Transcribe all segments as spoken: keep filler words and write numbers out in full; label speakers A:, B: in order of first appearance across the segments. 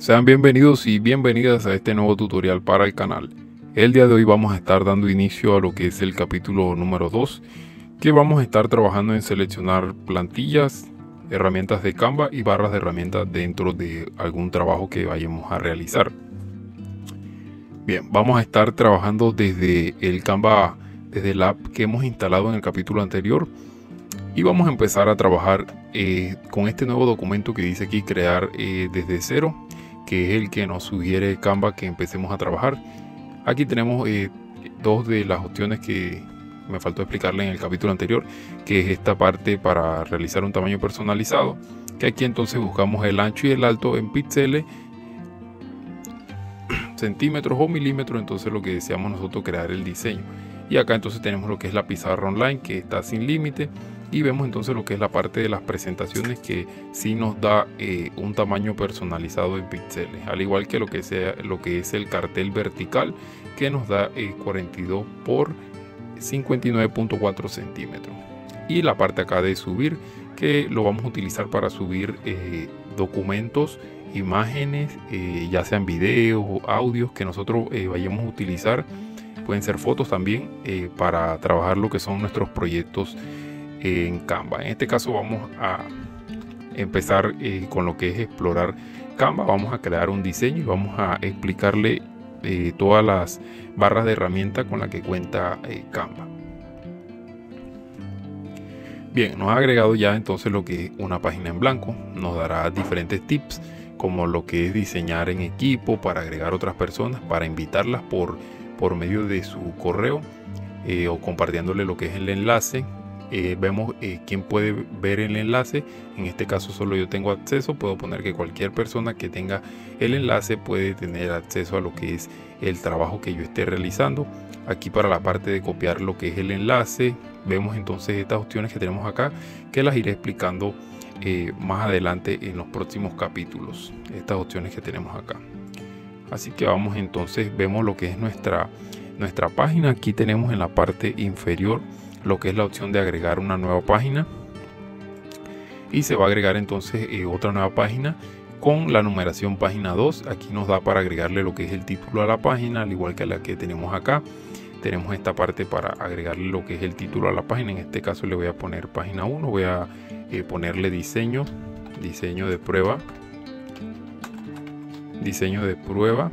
A: Sean bienvenidos y bienvenidas a este nuevo tutorial para el canal. El día de hoy vamos a estar dando inicio a lo que es el capítulo número dos, que vamos a estar trabajando en seleccionar plantillas, herramientas de Canva y barras de herramientas dentro de algún trabajo que vayamos a realizar. Bien, vamos a estar trabajando desde el Canva, desde la app que hemos instalado en el capítulo anterior, y vamos a empezar a trabajar eh, con este nuevo documento que dice aquí crear eh, desde cero, que es el que nos sugiere Canva que empecemos a trabajar. Aquí tenemos eh, dos de las opciones que me faltó explicarle en el capítulo anterior, que es esta parte para realizar un tamaño personalizado, que aquí entonces buscamos el ancho y el alto en píxeles, centímetros o milímetros, entonces lo que deseamos nosotros crear el diseño. Y acá entonces tenemos lo que es la pizarra online, que está sin límite, y vemos entonces lo que es la parte de las presentaciones, que sí nos da eh, un tamaño personalizado en píxeles, al igual que lo que sea lo que es el cartel vertical, que nos da eh, cuarenta y dos por cincuenta y nueve punto cuatro centímetros. Y la parte acá de subir, que lo vamos a utilizar para subir eh, documentos, imágenes, eh, ya sean videos o audios que nosotros eh, vayamos a utilizar. Pueden ser fotos también eh, para trabajar lo que son nuestros proyectos en Canva. En este caso vamos a empezar eh, con lo que es explorar Canva. Vamos a crear un diseño y vamos a explicarle eh, todas las barras de herramienta con la que cuenta eh, Canva. Bien, nos ha agregado ya entonces lo que es una página en blanco. Nos dará diferentes tips, como lo que es diseñar en equipo, para agregar otras personas, para invitarlas por, por medio de su correo eh, o compartiéndole lo que es el enlace. Eh, vemos eh, quién puede ver el enlace. En este caso solo yo tengo acceso. Puedo poner que cualquier persona que tenga el enlace puede tener acceso a lo que es el trabajo que yo esté realizando. Aquí para la parte de copiar lo que es el enlace, vemos entonces estas opciones que tenemos acá, que las iré explicando eh, más adelante en los próximos capítulos. Estas opciones que tenemos acá. Así que vamos entonces, vemos lo que es nuestra, nuestra página. Aquí tenemos en la parte inferior lo que es la opción de agregar una nueva página, y se va a agregar entonces eh, otra nueva página con la numeración página dos. Aquí nos da para agregarle lo que es el título a la página, al igual que la que tenemos acá. Tenemos esta parte para agregarle lo que es el título a la página. En este caso le voy a poner página uno, voy a eh, ponerle diseño diseño de prueba diseño de prueba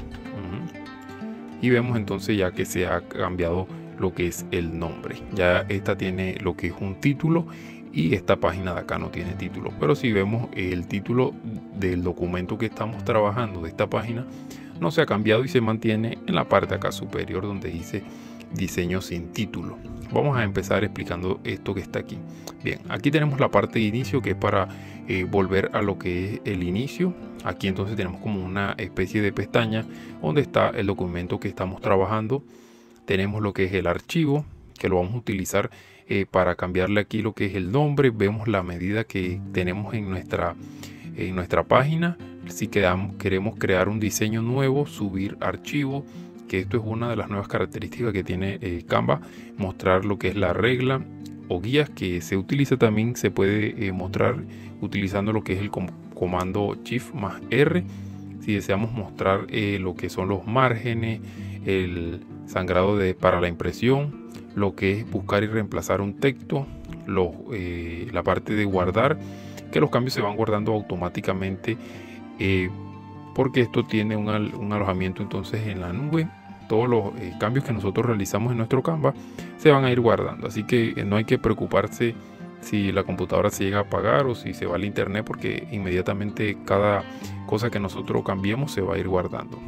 A: uh-huh. Y vemos entonces ya que se ha cambiado lo que es el nombre. Ya esta tiene lo que es un título, y esta página de acá no tiene título. Pero si vemos el título del documento que estamos trabajando de esta página, no se ha cambiado y se mantiene en la parte acá superior donde dice diseño sin título. Vamos a empezar explicando esto que está aquí. Bien, aquí tenemos la parte de inicio, que es para eh, volver a lo que es el inicio. Aquí entonces tenemos como una especie de pestaña donde está el documento que estamos trabajando. Tenemos lo que es el archivo, que lo vamos a utilizar eh, para cambiarle aquí lo que es el nombre. Vemos la medida que tenemos en nuestra, en nuestra página. Si quedamos, queremos crear un diseño nuevo, subir archivo, que esto es una de las nuevas características que tiene eh, Canva, mostrar lo que es la regla o guías, que se utiliza también, se puede eh, mostrar utilizando lo que es el com comando Shift más R. Si deseamos mostrar eh, lo que son los márgenes, el sangrado de, para la impresión, lo que es buscar y reemplazar un texto, lo, eh, la parte de guardar, que los cambios se van guardando automáticamente eh, porque esto tiene un, un alojamiento entonces en la nube. Todos los eh, cambios que nosotros realizamos en nuestro Canva se van a ir guardando, así que eh, no hay que preocuparse si la computadora se llega a apagar o si se va al internet, porque inmediatamente cada cosa que nosotros cambiemos se va a ir guardando.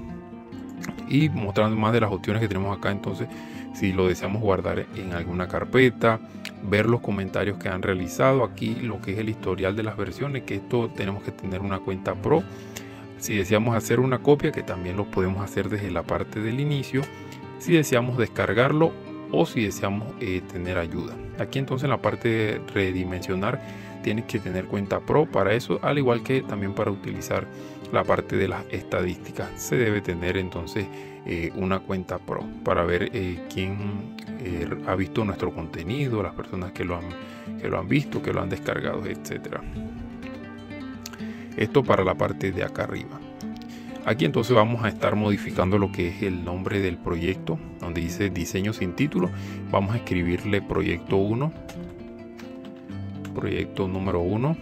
A: Y mostrando más de las opciones que tenemos acá, entonces si lo deseamos guardar en alguna carpeta, ver los comentarios que han realizado, aquí lo que es el historial de las versiones, que esto tenemos que tener una cuenta pro. Si deseamos hacer una copia, que también lo podemos hacer desde la parte del inicio, si deseamos descargarlo o si deseamos eh, tener ayuda. Aquí entonces en la parte de redimensionar tienes que tener cuenta pro para eso, al igual que también para utilizar la parte de las estadísticas se debe tener entonces eh, una cuenta pro para ver eh, quién eh, ha visto nuestro contenido, las personas que lo han, que lo han visto, que lo han descargado, etcétera. Esto para la parte de acá arriba. Aquí entonces vamos a estar modificando lo que es el nombre del proyecto, donde dice diseño sin título. Vamos a escribirle proyecto uno, proyecto número uno,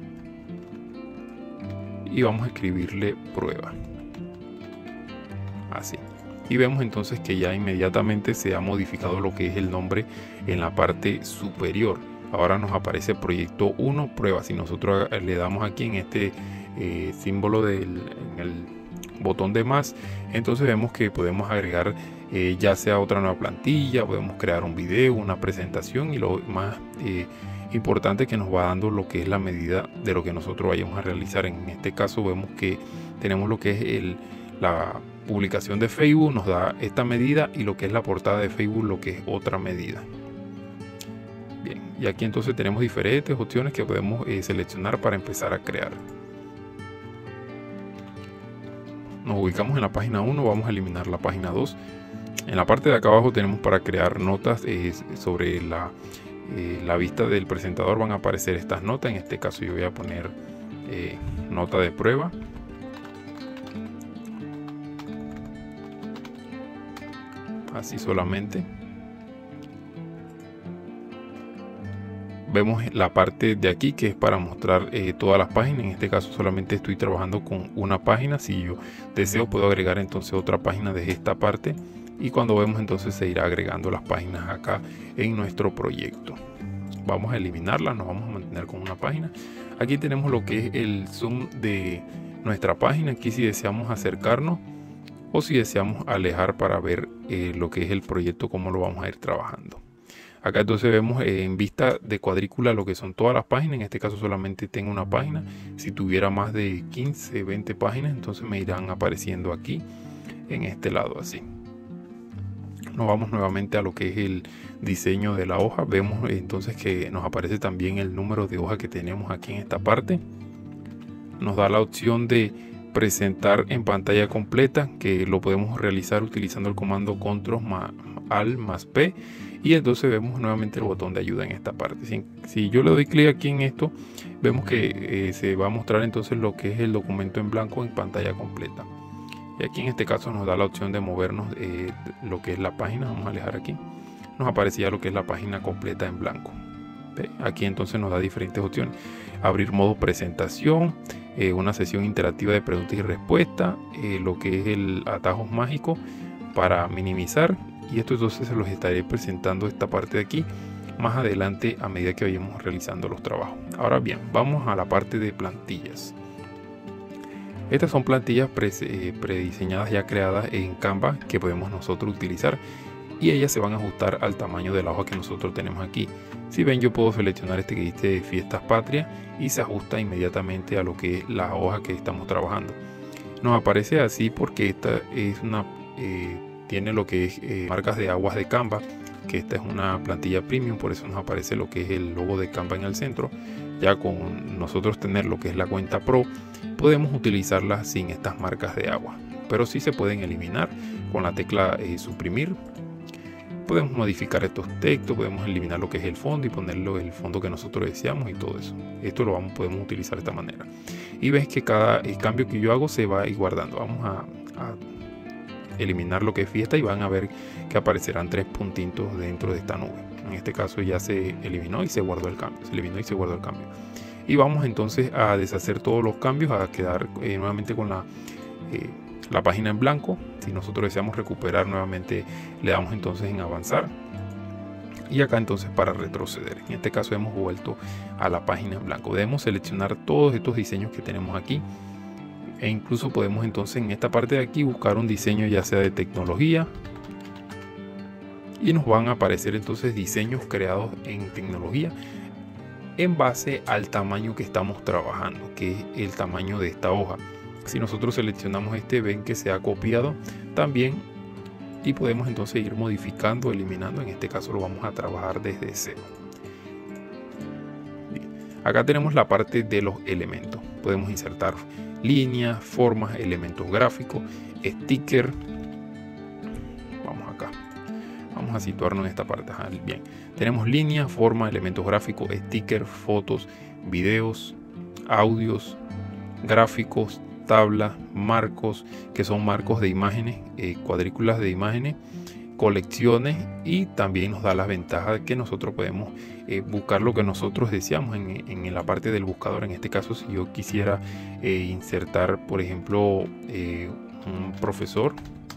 A: y vamos a escribirle prueba, así. Y vemos entonces que ya inmediatamente se ha modificado lo que es el nombre en la parte superior. Ahora nos aparece proyecto uno, prueba. Si nosotros le damos aquí en este eh, símbolo del en el botón de más, entonces vemos que podemos agregar eh, ya sea otra nueva plantilla, podemos crear un video, una presentación, y lo más eh, importante, que nos va dando lo que es la medida de lo que nosotros vayamos a realizar. En este caso vemos que tenemos lo que es el, la publicación de Facebook, nos da esta medida, y lo que es la portada de Facebook, lo que es otra medida. Bien, y aquí entonces tenemos diferentes opciones que podemos eh, seleccionar para empezar a crear. Nos ubicamos en la página uno, vamos a eliminar la página dos. En la parte de acá abajo tenemos para crear notas eh, sobre la, eh, la vista del presentador. Van a aparecer estas notas. En este caso yo voy a poner eh, nota de prueba. Así solamente. Vemos la parte de aquí que es para mostrar eh, todas las páginas. En este caso solamente estoy trabajando con una página. Si yo deseo, puedo agregar entonces otra página de esta parte, y cuando vemos entonces se irá agregando las páginas acá en nuestro proyecto. Vamos a eliminarla, nos vamos a mantener con una página. Aquí tenemos lo que es el zoom de nuestra página. Aquí si deseamos acercarnos o si deseamos alejar para ver eh, lo que es el proyecto, cómo lo vamos a ir trabajando. Acá entonces vemos eh, en vista de cuadrícula lo que son todas las páginas. En este caso solamente tengo una página. Si tuviera más de quince, veinte páginas, entonces me irán apareciendo aquí en este lado así. Nos vamos nuevamente a lo que es el diseño de la hoja. Vemos eh, entonces que nos aparece también el número de hoja que tenemos aquí en esta parte. Nos da la opción de presentar en pantalla completa, que lo podemos realizar utilizando el comando control más al más P, y entonces vemos nuevamente el botón de ayuda en esta parte. Si, si yo le doy clic aquí en esto, vemos que eh, se va a mostrar entonces lo que es el documento en blanco en pantalla completa. Y aquí en este caso nos da la opción de movernos eh, lo que es la página. Vamos a alejar aquí. Nos aparecía lo que es la página completa en blanco. ¿Ve? Aquí entonces nos da diferentes opciones. Abrir modo presentación, eh, una sesión interactiva de preguntas y respuestas, eh, lo que es el atajos mágicos para minimizar. Y esto entonces se los estaré presentando esta parte de aquí más adelante a medida que vayamos realizando los trabajos. Ahora bien, vamos a la parte de plantillas. Estas son plantillas pre, eh, prediseñadas ya creadas en Canva que podemos nosotros utilizar, y ellas se van a ajustar al tamaño de la hoja que nosotros tenemos aquí. Si ven, yo puedo seleccionar este que dice Fiestas Patrias y se ajusta inmediatamente a lo que es la hoja que estamos trabajando. Nos aparece así porque esta es una eh, tiene lo que es eh, marcas de aguas de Canva, que esta es una plantilla premium, por eso nos aparece lo que es el logo de Canva en el centro. Ya con nosotros tener lo que es la cuenta Pro, podemos utilizarla sin estas marcas de agua, pero sí se pueden eliminar con la tecla eh, suprimir. Podemos modificar estos textos, podemos eliminar lo que es el fondo y ponerlo el fondo que nosotros deseamos y todo eso. Esto lo vamos, podemos utilizar de esta manera. Y ves que cada el cambio que yo hago se va a ir guardando. Vamos a, a eliminar lo que es fiesta y van a ver que aparecerán tres puntitos dentro de esta nube. En este caso ya se eliminó y se guardó el cambio. Se eliminó y se guardó el cambio. Y vamos entonces a deshacer todos los cambios, a quedar eh, nuevamente con la, eh, la página en blanco. Si nosotros deseamos recuperar nuevamente, le damos entonces en avanzar. Y acá entonces para retroceder. En este caso hemos vuelto a la página en blanco. Debemos seleccionar todos estos diseños que tenemos aquí. E incluso podemos entonces en esta parte de aquí buscar un diseño ya sea de tecnología. Y nos van a aparecer entonces diseños creados en tecnología en base al tamaño que estamos trabajando, que es el tamaño de esta hoja. Si nosotros seleccionamos este, ven que se ha copiado también y podemos entonces ir modificando, eliminando. En este caso lo vamos a trabajar desde cero. Bien. Acá tenemos la parte de los elementos. Podemos insertar líneas, formas, elementos gráficos, sticker. Vamos acá. Vamos a situarnos en esta parte. Ajá, bien. Tenemos líneas, formas, elementos gráficos, stickers, fotos, videos, audios, gráficos, tablas, marcos, que son marcos de imágenes, eh, cuadrículas de imágenes, colecciones, y también nos da las ventajas de que nosotros podemos eh, buscar lo que nosotros deseamos en, en la parte del buscador. En este caso, si yo quisiera eh, insertar, por ejemplo, eh, un profesor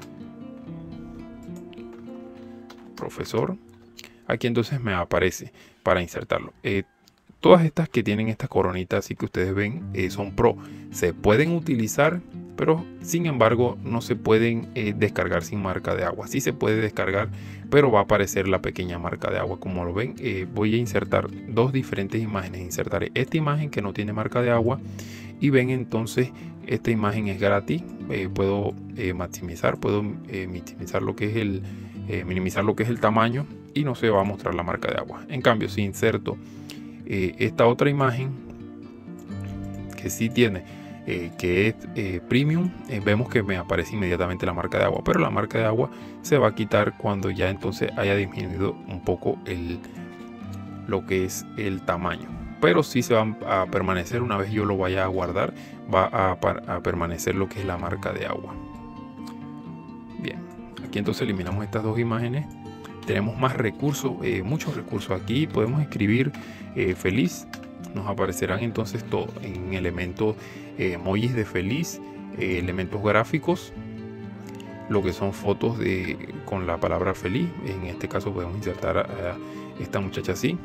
A: profesor aquí, entonces me aparece para insertarlo. Eh, todas estas que tienen esta coronita así que ustedes ven eh, son pro, se pueden utilizar, pero sin embargo no se pueden eh, descargar sin marca de agua. Sí se puede descargar, pero va a aparecer la pequeña marca de agua. Como lo ven, eh, voy a insertar dos diferentes imágenes. Insertaré esta imagen que no tiene marca de agua, y ven entonces esta imagen es gratis. Eh, puedo eh, maximizar, puedo eh, minimizar lo que es el eh, minimizar lo que es el tamaño, y no se va a mostrar la marca de agua. En cambio, si inserto eh, esta otra imagen que sí tiene eh, que es eh, premium, eh, vemos que me aparece inmediatamente la marca de agua, pero la marca de agua se va a quitar cuando ya entonces haya disminuido un poco el lo que es el tamaño, pero sí se va a permanecer. Una vez yo lo vaya a guardar, va a, a permanecer lo que es la marca de agua. Bien, aquí entonces eliminamos estas dos imágenes. Tenemos más recursos, eh, muchos recursos aquí. Podemos escribir eh, feliz, nos aparecerán entonces todo en elementos, eh, emojis de feliz, eh, elementos gráficos, lo que son fotos de con la palabra feliz. En este caso podemos insertar a, a esta muchacha así.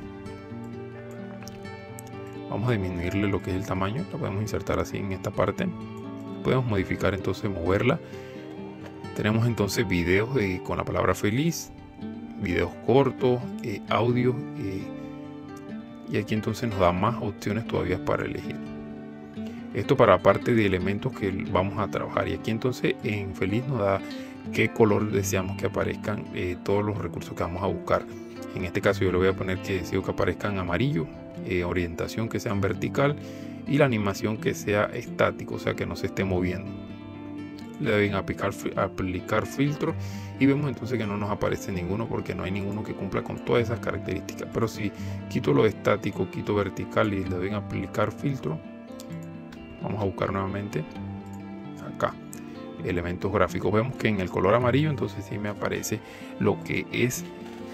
A: Vamos a disminuirle lo que es el tamaño, la podemos insertar así en esta parte. Podemos modificar entonces, moverla. Tenemos entonces videos eh, con la palabra feliz, videos cortos, eh, audio, eh, y aquí entonces nos da más opciones todavía para elegir. Esto para parte de elementos que vamos a trabajar, y aquí entonces en feliz nos da qué color deseamos que aparezcan eh, todos los recursos que vamos a buscar. En este caso yo le voy a poner que deseo que aparezcan amarillo, eh, orientación que sea vertical, y la animación que sea estático, o sea que no se esté moviendo. Le deben aplicar, aplicar filtro, y vemos entonces que no nos aparece ninguno porque no hay ninguno que cumpla con todas esas características. Pero si quito lo estático, quito vertical y le deben aplicar filtro, vamos a buscar nuevamente acá elementos gráficos, vemos que en el color amarillo entonces sí me aparece lo que es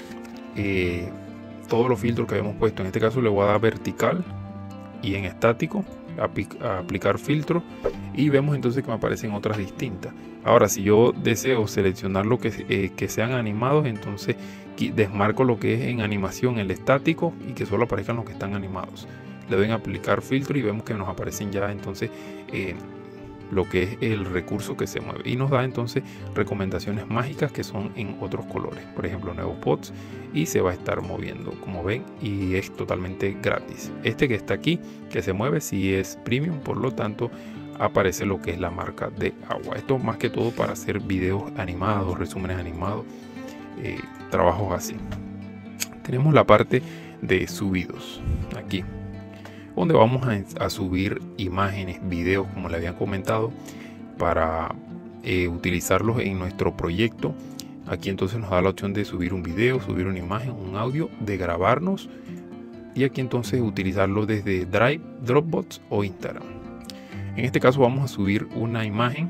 A: eh, todos los filtros que habíamos puesto. En este caso le voy a dar vertical, y en estático a aplicar filtro, y vemos entonces que me aparecen otras distintas. Ahora, si yo deseo seleccionar lo que, eh, que sean animados, entonces desmarco lo que es en animación el estático, y que solo aparezcan los que están animados. Le doy en aplicar filtro y vemos que nos aparecen ya entonces eh, lo que es el recurso que se mueve, y nos da entonces recomendaciones mágicas que son en otros colores, por ejemplo nuevos pods, y se va a estar moviendo como ven, y es totalmente gratis. Este que está aquí que se mueve si es premium, por lo tanto aparece lo que es la marca de agua. Esto más que todo para hacer videos animados, resúmenes animados, eh, trabajos así. Tenemos la parte de subidos aquí, donde vamos a, a subir imágenes, videos, como le habían comentado, para eh, utilizarlos en nuestro proyecto. Aquí entonces nos da la opción de subir un video, subir una imagen, un audio, de grabarnos, y aquí entonces utilizarlo desde Drive, Dropbox o Instagram. En este caso vamos a subir una imagen.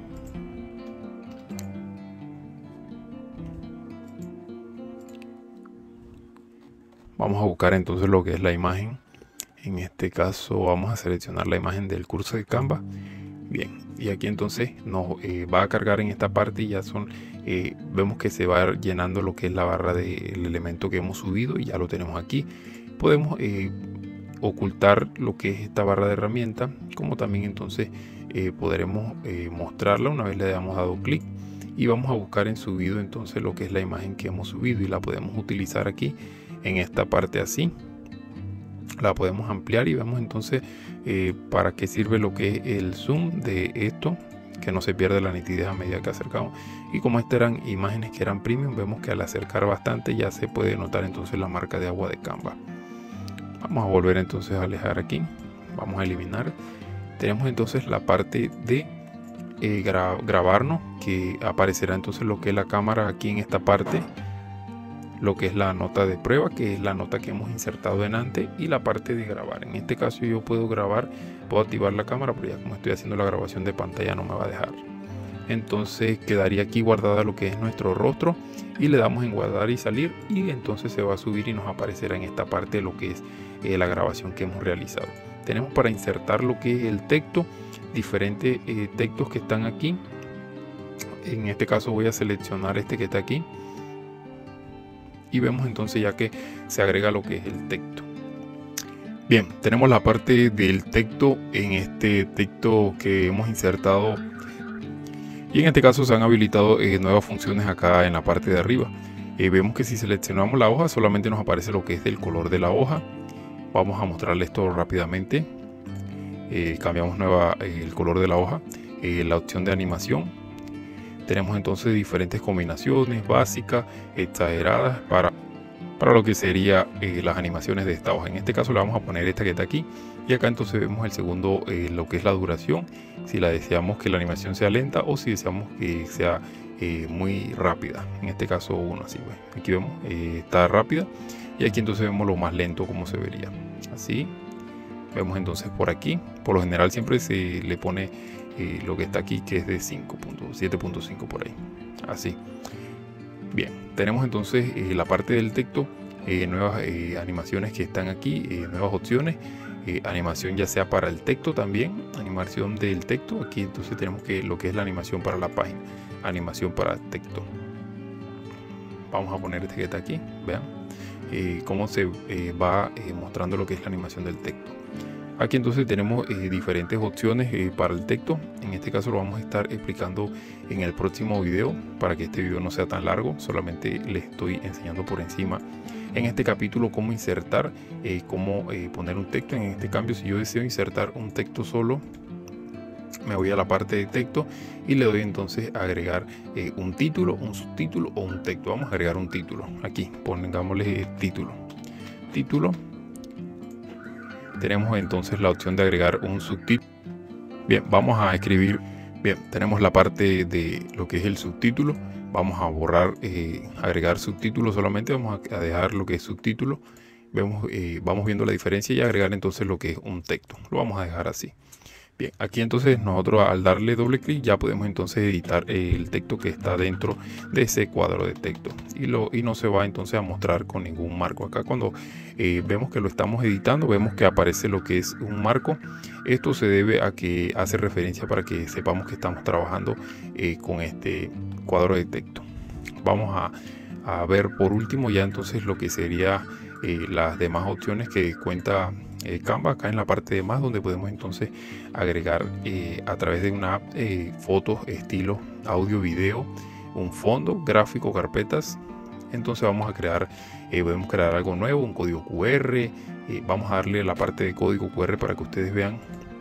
A: Vamos a buscar entonces lo que es la imagen. En este caso vamos a seleccionar la imagen del curso de Canva. Bien, y aquí entonces nos eh, va a cargar en esta parte, y ya son eh, vemos que se va llenando lo que es la barra del elemento que hemos subido, y ya lo tenemos aquí. Podemos eh, ocultar lo que es esta barra de herramientas, como también entonces eh, podremos eh, mostrarla una vez le hayamos dado clic, y vamos a buscar en subido entonces lo que es la imagen que hemos subido, y la podemos utilizar aquí en esta parte así. La podemos ampliar y vemos entonces eh, para qué sirve lo que es el zoom de esto, que no se pierde la nitidez a medida que acercamos. Y como estas eran imágenes que eran premium, vemos que al acercar bastante ya se puede notar entonces la marca de agua de Canva. Vamos a volver entonces a alejar aquí, vamos a eliminar. Tenemos entonces la parte de eh, gra grabarnos, que aparecerá entonces lo que es la cámara aquí en esta parte. lo que es la nota de prueba, que es la nota que hemos insertado en antes, y la parte de grabar. En este caso yo puedo grabar, puedo activar la cámara, pero ya como estoy haciendo la grabación de pantalla no me va a dejar. Entonces quedaría aquí guardada lo que es nuestro rostro y le damos en guardar y salir, y entonces se va a subir y nos aparecerá en esta parte lo que es eh, la grabación que hemos realizado. Tenemos para insertar lo que es el texto, diferentes eh, textos que están aquí. En este caso voy a seleccionar este que está aquí y vemos entonces ya que se agrega lo que es el texto. Bien, tenemos la parte del texto en este texto que hemos insertado, y en este caso se han habilitado eh, nuevas funciones acá en la parte de arriba. Eh, vemos que si seleccionamos la hoja solamente nos aparece lo que es del color de la hoja. Vamos a mostrarle esto rápidamente. Eh, cambiamos nueva, eh, el color de la hoja, eh, la opción de animación. Tenemos entonces diferentes combinaciones básicas, exageradas para, para lo que sería eh, las animaciones de esta hoja. En este caso le vamos a poner esta que está aquí, y acá entonces vemos el segundo, eh, lo que es la duración, si la deseamos que la animación sea lenta o si deseamos que sea eh, muy rápida. En este caso uno así, pues. Aquí vemos eh, está rápida, y aquí entonces vemos lo más lento como se vería. Así vemos entonces por aquí, por lo general siempre se le pone eh, lo que está aquí, que es de siete punto cinco por ahí, así. Bien, tenemos entonces eh, la parte del texto, eh, nuevas eh, animaciones que están aquí, eh, nuevas opciones, eh, animación ya sea para el texto también, animación del texto. Aquí entonces tenemos que lo que es la animación para la página, animación para el texto. Vamos a poner este que está aquí, vean eh, cómo se eh, va eh, mostrando lo que es la animación del texto. Aquí entonces tenemos eh, diferentes opciones eh, para el texto. En este caso lo vamos a estar explicando en el próximo video, para que este video no sea tan largo. Solamente les estoy enseñando por encima en este capítulo cómo insertar, eh, cómo eh, poner un texto. En este cambio, si yo deseo insertar un texto solo, me voy a la parte de texto y le doy entonces a agregar eh, un título, un subtítulo o un texto. Vamos a agregar un título. Aquí pongámosle el título. Título. Tenemos entonces la opción de agregar un subtítulo. Bien, vamos a escribir. Bien, tenemos la parte de lo que es el subtítulo. Vamos a borrar, eh, agregar subtítulo solamente. Vamos a dejar lo que es subtítulo. Vemos, eh, vamos viendo la diferencia y agregar entonces lo que es un texto. Lo vamos a dejar así. Bien, aquí entonces nosotros al darle doble clic ya podemos entonces editar eh, el texto que está dentro de ese cuadro de texto, y, lo, y no se va entonces a mostrar con ningún marco. Acá cuando eh, vemos que lo estamos editando, vemos que aparece lo que es un marco. Esto se debe a que hace referencia para que sepamos que estamos trabajando eh, con este cuadro de texto. Vamos a, a ver por último ya entonces lo que sería eh, las demás opciones que cuenta Eh, Canva, acá en la parte de más, donde podemos entonces agregar eh, a través de una app eh, fotos, estilos, audio, video, un fondo, gráfico, carpetas. Entonces vamos a crear, eh, podemos crear algo nuevo, un código Q R. Eh, vamos a darle la parte de código Q R para que ustedes vean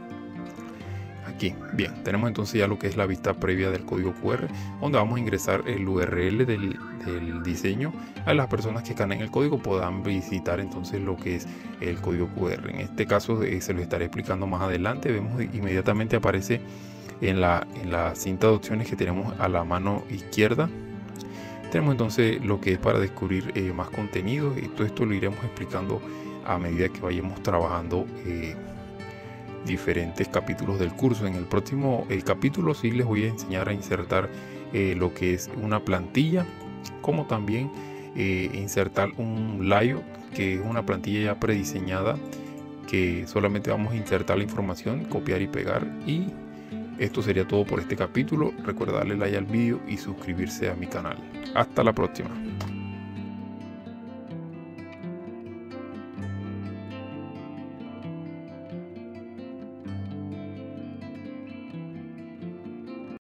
A: aquí. Bien, tenemos entonces ya lo que es la vista previa del código Q R, donde vamos a ingresar el U R L del, del diseño. A las personas que escaneen el código puedan visitar entonces lo que es el código Q R. En este caso eh, se lo estaré explicando más adelante. Vemos inmediatamente aparece en la, en la cinta de opciones que tenemos a la mano izquierda. Tenemos entonces lo que es para descubrir eh, más contenido, y todo esto lo iremos explicando a medida que vayamos trabajando eh, diferentes capítulos del curso. En el próximo el capítulo sí les voy a enseñar a insertar eh, lo que es una plantilla, como también eh, insertar un layout, que es una plantilla ya prediseñada, que solamente vamos a insertar la información, copiar y pegar. Y esto sería todo por este capítulo. Recuerda darle like al vídeo y suscribirse a mi canal. Hasta la próxima.